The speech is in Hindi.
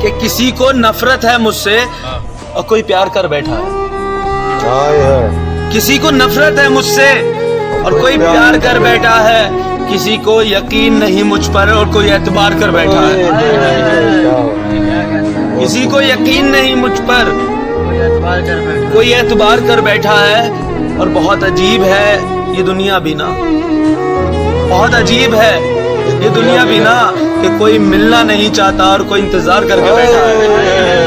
कि किसी को नफरत है मुझसे और कोई प्यार कर बैठा है। किसी को नफरत है मुझसे और कोई प्यार कर बैठा है। किसी को यकीन नहीं मुझ पर और कोई एतबार कर बैठा है। किसी को यकीन नहीं मुझ पर, कोई एतबार कर बैठा है। और बहुत अजीब है ये दुनिया भी ना, बहुत अजीब है ये दुनिया भी ना, कि कोई मिलना नहीं चाहता और कोई इंतजार करके बैठा है।